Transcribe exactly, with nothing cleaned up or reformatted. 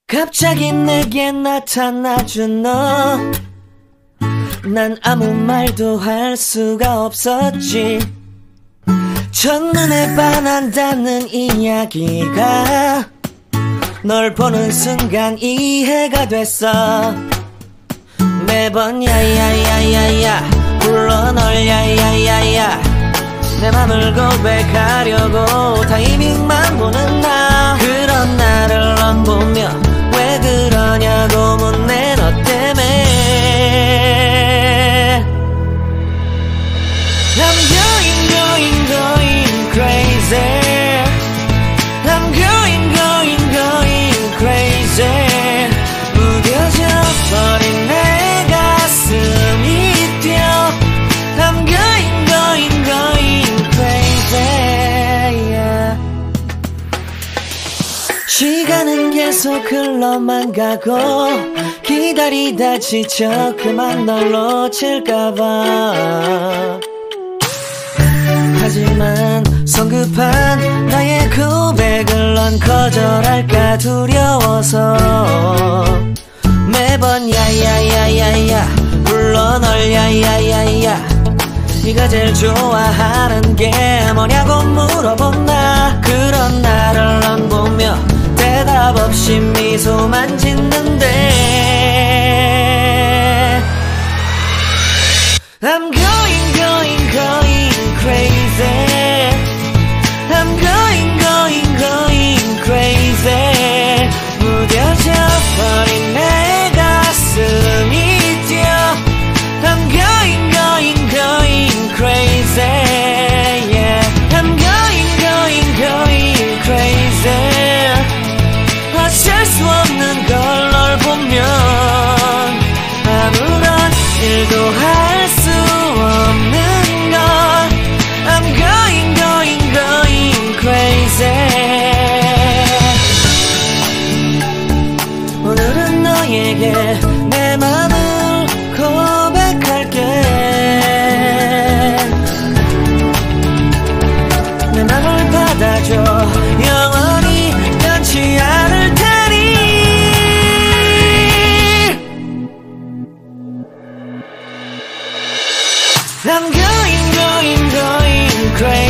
갑자기 내게 나타나준 너, 난 아무 말도 할 수가 없었지. 첫눈에 반한다는 이야기가 널 보는 순간 이해가 됐어. 매번 야야야야야 불러 널 야야야야, 내 맘을 고백하려고 타이밍만 보는 나. 그런 나를 넌 보며 왜 그러냐고 묻네. 너 때문에 I'm going going going crazy. I'm going going going crazy. 무뎌져 버린 내 가슴이 뛰어. I'm going going going crazy, yeah. 시간은 계속 흘러만 가고 기다리다 지쳐 그만 널 놓칠까봐. 하지만 성급한 나의 고백을 넌 거절할까 두려워서 매번 야야야야야 불러 널 야야야야. 네가 제일 좋아하는 게 뭐냐고 물어본 나. 그런 나를 넌 보며 대답 없이 미소만 짓는데 I'm going going going crazy. I'm going going going crazy. 무뎌져 버린 내 가슴이 뛰어. I'm going going going crazy, yeah. I'm going going going crazy. 어쩔 수 없는 걸 널 보면 아무런 일도 할 수 없는 걸. I'm going going going crazy. 오늘은 너에게 내 맘을 고백할게. 내 맘을 받아줘. 영원히 변치 않을 테니. I'm going going going crazy.